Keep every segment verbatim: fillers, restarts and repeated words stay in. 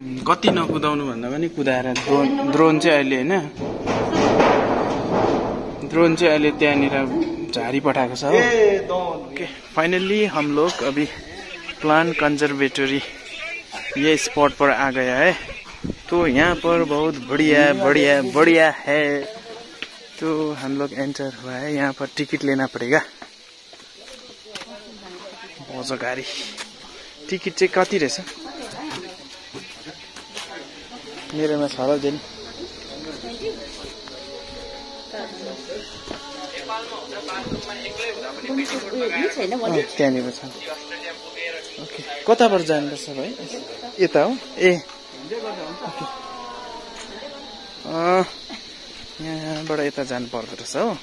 कति नकुदाउनु भन्दा पनि कुदाएर ड्रोन ड्रोन चाहिँ अहिले हैन ड्रोन चाहिँ अहिले त्यहाँनिर झारी पठाएको छ हो। ओके फाइनली हम लोग अभी प्लांट कंजर्वेटरी ये स्पॉट पर आ गया है। तो यहाँ पर बहुत बढ़िया बढ़िया बढ़िया है। तो हम लोग एंटर हुआ है। यहाँ पर टिकट लेना पड़ेगा। बहुत गाड़ी टिकट चाहिँ कति रहेछ मेरोमा छ होला दिन त्यहाँनिर छ। ओके कताबाट जानुपर्छ भाइ यता हो ए यहाँबाट यता जानु पर्दो रहेछ हो।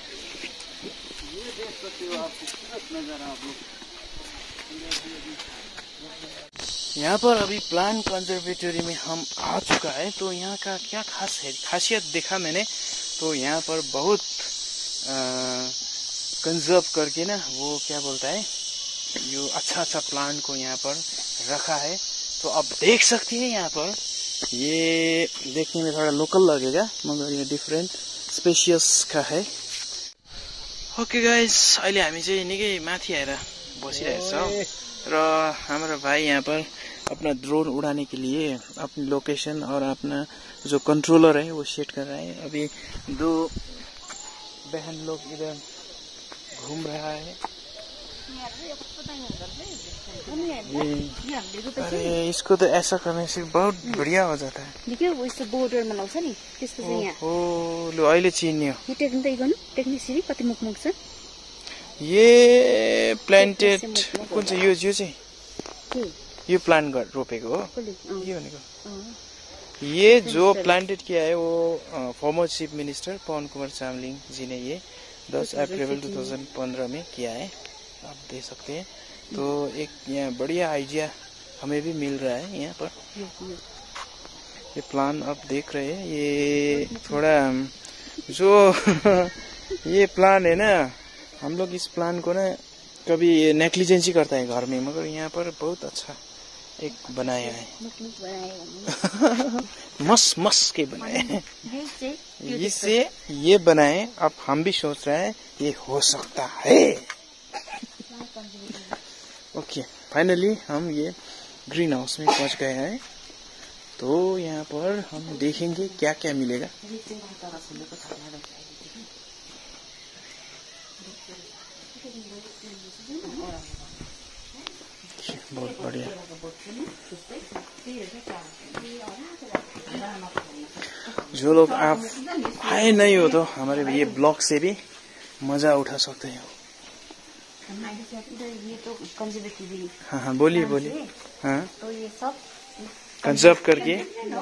यहाँ पर अभी प्लांट कंजर्वेटरी में हम आ चुका है। तो यहाँ का क्या खास है खासियत देखा मैंने। तो यहाँ पर बहुत कंजर्व करके ना वो क्या बोलता है यो अच्छा अच्छा प्लांट को यहाँ पर रखा है। तो आप देख सकते हैं यहाँ पर ये देखने में थोड़ा लोकल लगेगा मगर ये डिफरेंट स्पेशियस का है। ओके गाइस अहिले हामी चाहिँ निकै माथि आएर बसिरहेको छौं र हमारा भाई यहाँ पर अपना ड्रोन उड़ाने के लिए अपनी लोकेशन और अपना जो कंट्रोलर है वो सेट कर रहा है। अभी दो बहन लोग इधर घूम रहा है। अरे इसको तो ऐसा करने से बहुत बढ़िया हो जाता है। देखियो वो इस बोर्डर में लाउँछ नि त्यस्तो चाहिँ यहाँ ओ लो अहिले चिन्यो यो टेक्निक त गर्नु टेक्निक सिरी कति मुख मुख छ। ये प्लान्टेड कुन चाहिँ यो यो चाहिँ के यो प्लान्ट रोपेको हो के भनेको। ये जो प्लांटेड किया है वो former chief minister Pawan Kumar Chamling ji ने ये दस अप्रैल दो हज़ार पंद्रह में किया है। आप देख सकते हैं। तो एक यहाँ बढ़िया आइडिया हमें भी मिल रहा है। यहाँ पर ये प्लान आप देख रहे हैं ये थोड़ा जो ये प्लान है ना हम लोग इस प्लान को ना कभी नेग्लिजेंसी करता है घर में मगर यहाँ पर बहुत अच्छा एक बनाया है। मस मस के बनाए हैं इससे ये बनाए। अब हम भी सोच रहे हैं ये हो सकता है। ओके फाइनली हम ये ग्रीन हाउस में पहुंच गए हैं। तो यहाँ पर हम देखेंगे क्या क्या मिलेगा। बहुत बढ़िया। जो लोग आप आए नहीं हो तो हमारे ये ब्लॉग से भी मजा उठा सकते हो। ये तो कंजर्वेटिव हाँ हाँ बोलिए बोलिए। हाँ तो ये सब कंजर्व करके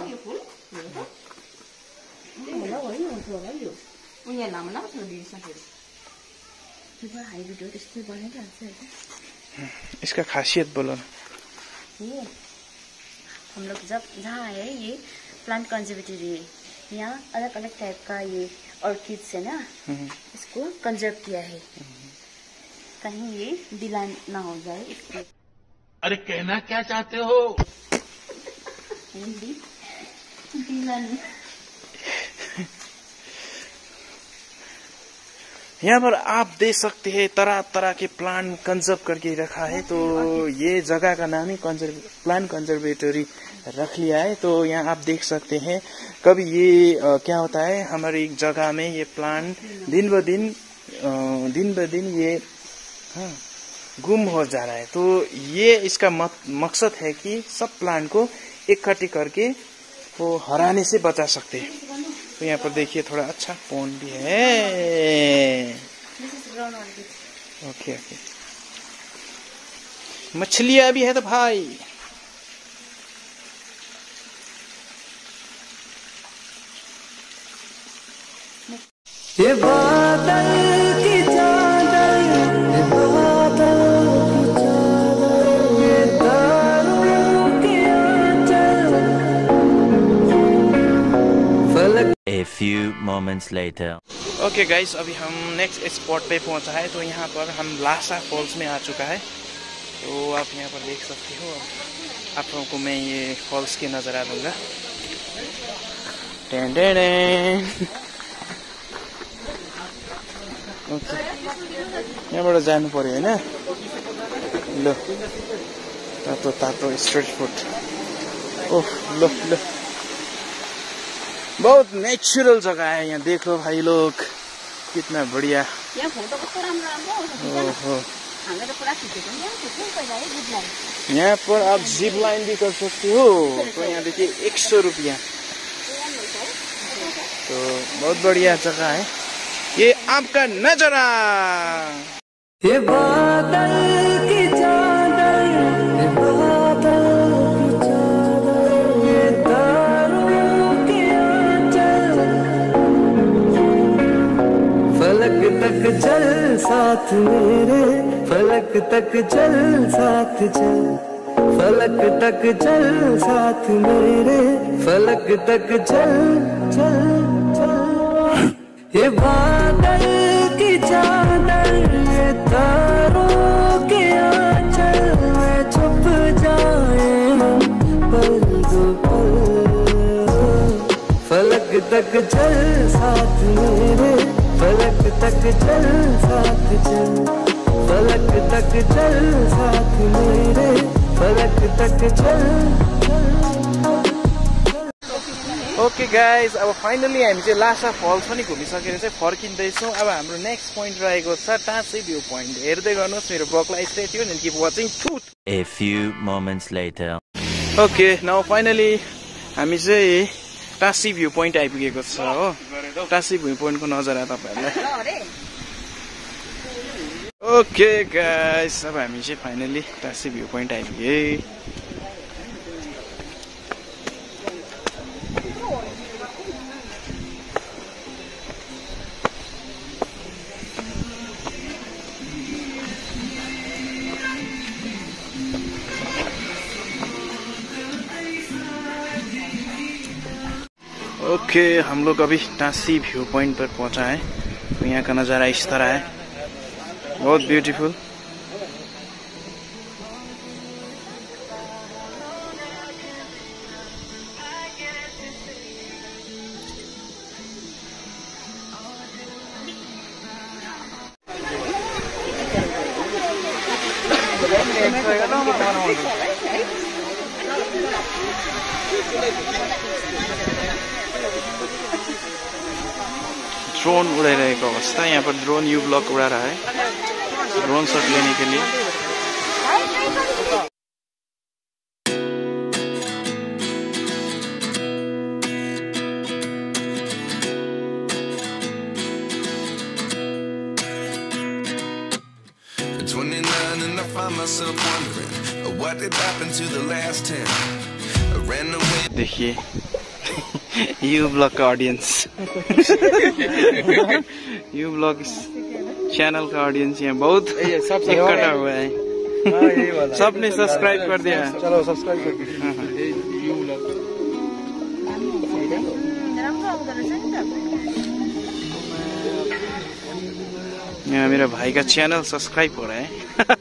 इसका खासियत बोलो ना। ये हम लोग जब जहाँ आए ये प्लांट कंजर्वेटरी है। यहाँ अलग अलग टाइप का ये ऑर्किड्स है ना इसको कंजर्व किया है कहीं ये ढीला ना हो जाए इसलिए। अरे कहना क्या चाहते हो। ढीला नहीं। यहाँ पर आप देख सकते हैं तरह तरह के प्लांट कंजर्व करके रखा है। तो ये जगह का नाम ही कंजर्व प्लांट कंजर्वेटरी रख लिया है। तो यहाँ आप देख सकते हैं कभी ये आ, क्या होता है हमारी जगह में ये प्लांट दिन ब दिन आ, दिन ब दिन ये हाँ, गुम हो जा रहा है। तो ये इसका मकसद है कि सब प्लांट को इकट्ठे करके वो हराने से बचा सकते हैं। तो यहाँ पर देखिए थोड़ा अच्छा पॉन्ड भी है। ओके ओके मछलियां भी है तो भाई। ये बादल की चादर ये बादल की चादर ये तारों की आंचल फलक। A few moments later. Okay okay guys अभी हम नेक्स्ट स्पॉट पे पहुंचा है। तो यहाँ पर हम लासा फॉल्स में आ चुका है। तो आप यहाँ पर देख सकते हो आप लोगों को मैं ये फॉल्स की नज़ारा दूंगा। टें टें टें। ओके, यहाँबाट जानु पर्यो होइन? लो तातो तातो स्ट्रीट फूड। ओह लो लो, बहुत नेचुरल जगह है यहाँ। देखो भाई लोग, कितना बढ़िया। ओहो, यहाँ पर आप जिप लाइन भी कर सकते हो। तो यहाँ देखिए एक सौ रुपया। तो बहुत बढ़िया जगह है ये। आपका नजारा, ये बादल की चादर, ये बादल की चादर, ये तारों के आंचल, फलक तक चल साथ मेरे, फलक तक चल साथ चल, फलक तक चल साथ मेरे, फलक तक चल चल चल। ये बादल की चादर, ये तारों के आंचल में छुप जाए हम पल दो पल, फलक तक चल साथ मेरे, फलक तक चल साथ चल, फलक तक चल साथ मेरे, फलक तक चल। ओके गाइज, अब फाइनली हामी चाहिँ लासा फल्स पनि घुमिसकेर चाहिँ फर्किँदैछौँ। अब हाम्रो नेक्स्ट पोइन्ट रहेको छ टाँसी भ्यू पोइन्ट। हेर्दै गर्नुहोस् मेरो ब्लगलाई, stay tune and keep watching. A few moments later. Okay, now finally हामी चाहिँ टाँसी भ्यू पोइन्ट आइपुगेको छ हो। टाँसी भ्यू पोइन्टको नजारा तपाईँहरूलाई। ओके गाइज, अब हामी चाहिँ फाइनली टाँसी भ्यू पोइन्ट आइपुगे। ओके okay, हम लोग अभी टाँसी व्यू पॉइंट पर पहुंचा है। तो यहाँ का नज़ारा इस तरह है, बहुत ब्यूटीफुल। ड्रोन उड़ाइरहेको अवस्था, यहाँ पर ड्रोन यू ब्लॉक उड़ा रहा है ड्रोन शॉट लेने के लिए। twenty-nine and I find myself wondering what did happen to the last ten. I ran away. देखिए यू ब्लॉग का ऑडियंस, यू ब्लॉग चैनल का ऑडियंस यहाँ बहुत इकट्ठा हुआ है। सबने सब्सक्राइब कर दिया। चलो सब्सक्राइब कर दीजिए। यहाँ मेरा भाई का चैनल सब्सक्राइब हो रहा है।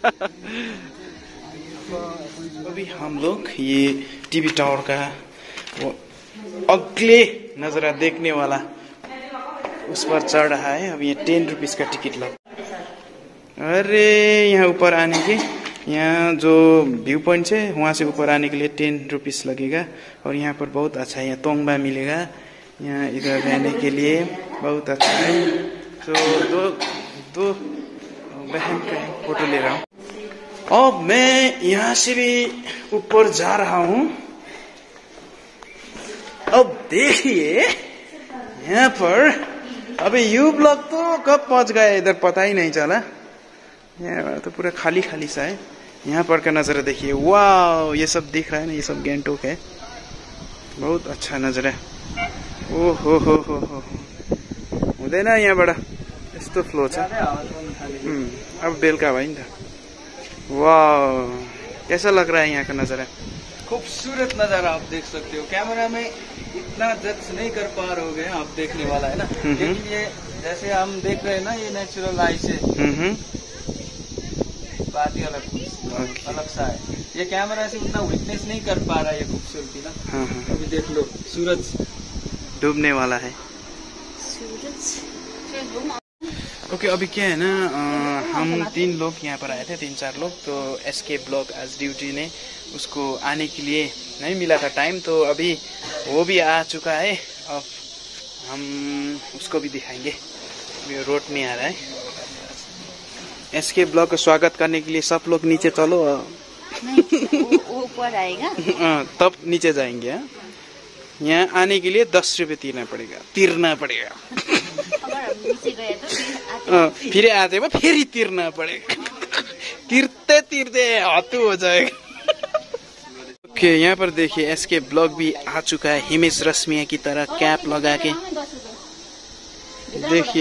अभी हम लोग ये टीवी टावर का वो अगले नजरा देखने वाला उस पर चढ़ रहा है। अब ये टेन रुपीज का टिकट लग। अरे यहाँ ऊपर आने के, यहाँ जो व्यू पॉइंट है वहाँ से ऊपर आने के लिए टेन रुपीज लगेगा। और यहाँ पर बहुत अच्छा है, यहाँ तोंगबा मिलेगा। यहाँ इधर रहने के लिए बहुत अच्छा है। तो दो दो बहन का फोटो ले रहा हूँ। अब मैं यहाँ से भी ऊपर जा रहा हूँ। अब देखिए यहाँ पर अभी यू ब्लॉक तो कब पहुंच गया इधर पता ही नहीं चला। यहाँ तो पूरा खाली खाली सा है। यहाँ पर का नज़ारा देखिए, वाह ये सब दिख रहा है ना, ये सब गैंगटोक है। बहुत अच्छा नज़ारा। ओ हो हो हो हो हुँदैन यहाँबाट यस्तो फ्लो छ। अब बेलुका भयो नि त। वाह कैसा लग रहा है यहाँ का नज़ारा? खूबसूरत नज़ारा आप देख सकते हो। कैमरा में इतना जज नहीं कर पा रहे होगे आप देखने वाला है ना, लेकिन ये जैसे हम देख रहे हैं ना, ये नेचुरल आई से बात ही अलग अलग सा है। ये कैमरा से उतना विटनेस नहीं कर पा रहा है ये खूबसूरती ना। हाँ हाँ। अभी देख लो सूरज डूबने वाला है। ओके okay, अभी क्या है ना, आ, हम तीन लोग यहाँ पर आए थे, तीन चार लोग। तो एसके ब्लॉग आज ड्यूटी ने उसको आने के लिए नहीं मिला था टाइम, तो अभी वो भी आ चुका है। अब हम उसको भी दिखाएंगे। ये रोड नहीं आ रहा है। एसके ब्लॉग को स्वागत करने के लिए सब लोग नीचे चलो। वो ऊपर आएगा। तब नीचे जाएंगे। हाँ, यहाँ आने के लिए दस रुपये तिरना पड़ेगा तिरना पड़ेगा फिर आते फिर तिरना पड़ेगा। तिरते तिरते हाथू हो जाएगा। ओके, यहाँ पर देखिए एसके ब्लॉग भी आ चुका है हिमेश रश्मिया की तरह कैप लगा के। देखिए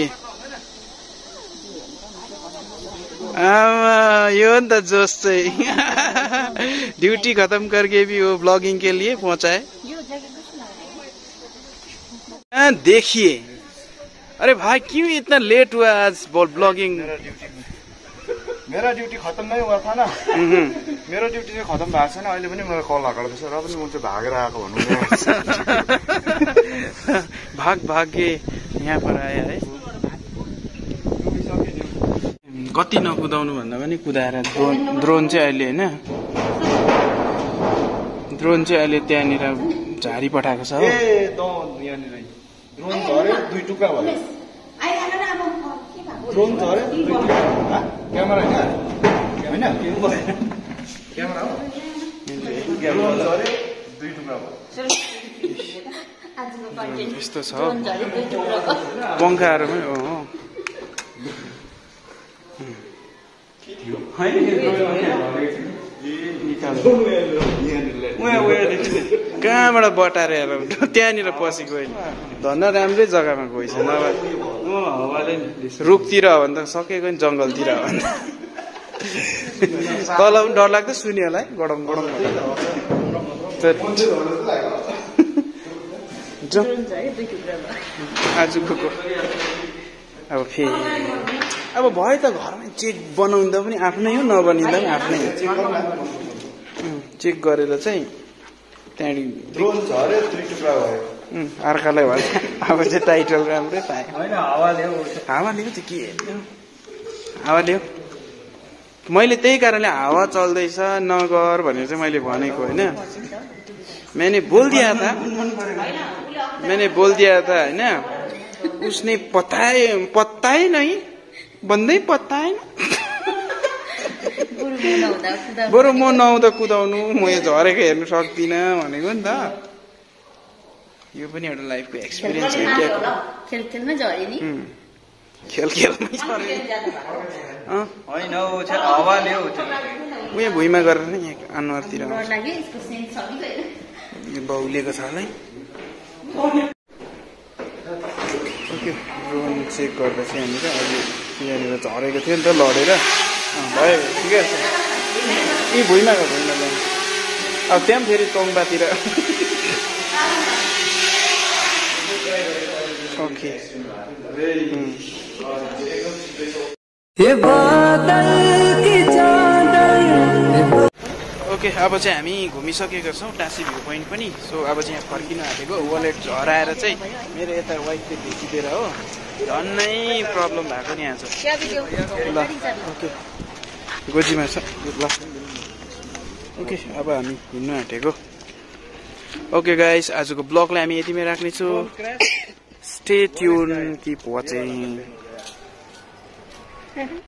यो नि त जोश चाहिँ ड्यूटी खत्म करके भी वो ब्लॉगिंग के लिए पहुंचा है। देखिए, अरे भाई क्यों इतना लेट हुआ आज ब्लॉगिंग? मेरा ड्यूटी खत्म नहीं हुआ था ना। मेरो ड्यूटी चाहिँ खत्म भएको छैन। अहिले पनि मलाई कल आएको रहेछ र पनि म चाहिँ भागेर आएको भन्नु। भाग भाग के यहाँ पर आए है। कति नकुदाउनु भन्दा पनि कुदाएर ड्रोन ड्रोन चाहिँ अहिले होइन, ड्रोन चाहिँ अहिले त्यहाँनिर झारी पठाएको छ हो। ड्रोन झऱ्यो, दुई टुक्रा भयो। ड्रोन झऱ्यो, दुई टुक्रा भयो। क्यामेरा होइन होइन क्यामेरा हो। ड्रोन झऱ्यो, दुई टुक्रा भयो। यस्तो छ पङ्खाहरूमै हो। कहाँबाट बटाएर त्यहाँनिर पसेको होइन। धन्न राम्रै जग्गामा गएछ, नभए रुखतिर हो भने त सकेको नि जङ्गलतिर हो भने। तल पनि डर लाग्छ सुनिहरूलाई गडम गडम आजको अब फेरि अब भयो त घरमै चेक बनाउँदा पनि आफ्नै हो, नबनिँदा पनि आफ्नै हो। चेक गरेर चाहिँ त्यहाँदेखि ड्रोन झऱ्यो, दुई टुक्रा भयो। अर्कालाई भयो। अब चाहिँ टाइटल राम्रै पाएँ। हावाले हो हावाले हो त्यो के हावाले हो। मैले त्यही कारणले हावा चल्दैछ नगर भनेर चाहिँ मैले भनेको होइन। मैंने बोल दिया था मैंने बोल दिया था होइन। उसने पत्ताए पत्ताए नहीं भन्दै पत्ताएन। बरु म नआउँदा कुदाउनु, म यो झरेको हेर्नु सक्दिनँ भनेको नि त। यो पनि एउटा लाइफको एक्सपिरियन्स हो। खेल खेलमै झरे नि। खेल खेलमै झरे होइन, हावाले हो। उयो भुइँमा गरेर नि यहाँ अनुहारतिर बाउलिएको छ होला है। ओके, ड्रोन चेक गर्दा चाहिँ यहाँनिर अहिले यहाँनिर झरेको थियो नि त लडेर। भयो ठिकै छ। यी भुइँमा गयो भुइँमा जानु। अब त्यहाँ फेरि टोङबातिर। ओके ओके अब चाहिँ हामी घुमिसकेका छौँ टाँसी भ्यू पोइन्ट पनि। सो अब चाहिँ यहाँ फर्किनु आँटेको। वालेट झराएर चाहिँ मेरो यता वाइफले भेटिदिएर हो झन्नै प्रब्लम भएको नि यहाँ छ। ल ओके गोजीमा छ ल। ओके अब हामी हिँड्नु आँटेको। ओके गाइस, आजको ब्लगलाई हामी यतिमै राख्नेछौँ। Stay tuned, keep watching.